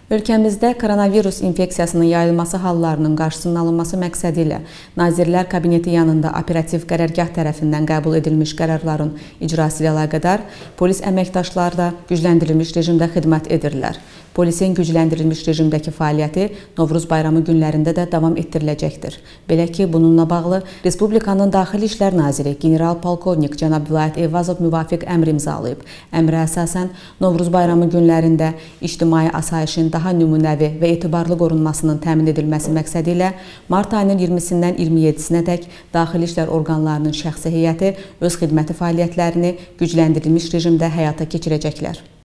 Ölkəmizdə koronavirus infeksiyasının yayılması hallarının qarşısının alınması məqsədi ilə Nazirlər Kabineti yanında operativ qərargah tərəfindən qəbul edilmiş qərarların icrası ilə əlaqədar polis əməkdaşları da gücləndirilmiş rejimdə xidmət edirlər. Polisin gücləndirilmiş rejimdəki fəaliyyəti Novruz bayramı günlərində də davam etdiriləcəkdir. Belə ki, bununla bağlı Respublikanın Daxili İşlər Naziri general-polkovnik cənab Vilayət Eyvazov müvafiq əmr imzalayıb. Əmrə əsasən Novruz bayramı günlərində ictimai asayişin daha nümunəvi və etibarlı qorunmasının təmin edilməsi məqsədi ilə mart ayının 20-dən 27-sinədək daxili işlər orqanlarının şəxsi heyəti öz xidməti fəaliyyətlərini gücləndirilmiş rejimdə həyata keçirəcəklər.